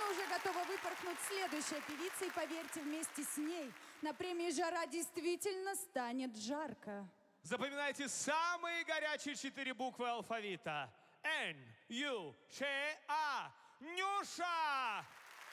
сцену уже готова выпорхнуть следующая певица, и поверьте, вместе с ней на премии «Жара» действительно станет жарко. Запоминайте самые горячие 4 буквы алфавита. Н-Ю-Ш-А. Нюша!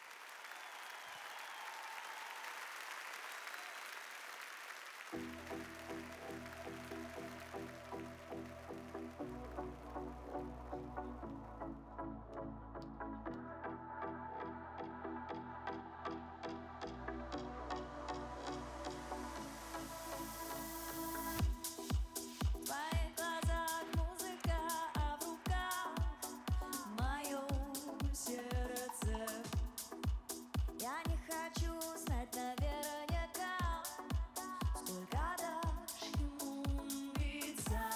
Я не хочу знать наверняка, сколько дашь ему убиться.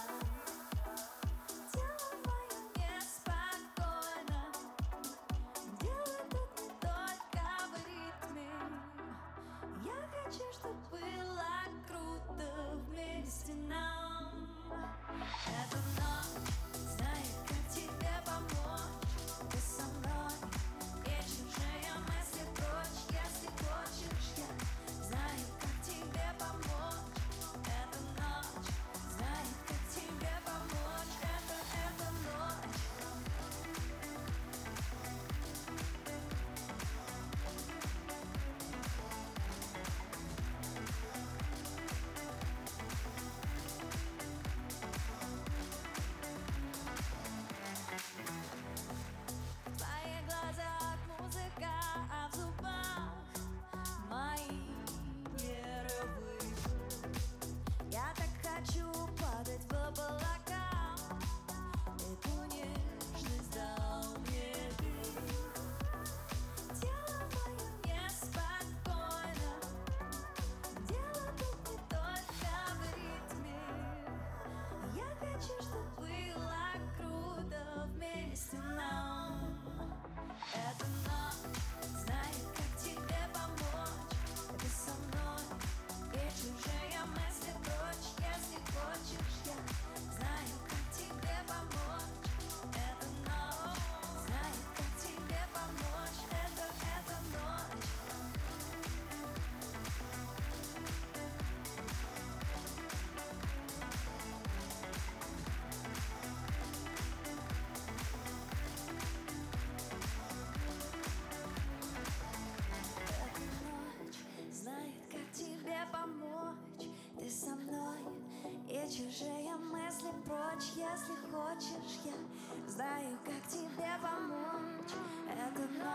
Тело мое неспокойно, дело тут не только в ритме. Я хочу, чтобы было круто вместе нам. Эта ночь знает, как тебе помочь. Ты со мной, и чужие мысли прочь. Если хочешь, я знаю, как тебе помочь. Эта ночь знает, как тебе помочь. Эта ночь. В твоих глазах музыка, а в зубах мои нервы. Я так хочу падать в облака. Эту нежность дал мне ты. Тело мое неспокойно, дело тут не только в ритме. Я хочу, чтобы было круто вместе нам. Эта ночь знает, как тебе помочь. Ты со мной, и чужие мысли прочь. Если хочешь, я знаю, как тебе помочь. Эта ночь знает, как тебе помочь. Эта ночь. Знает, как тебе помочь. Ты со мной, и чужие мысли прочь. Если хочешь, я знаю, как тебе помочь. Эта ночь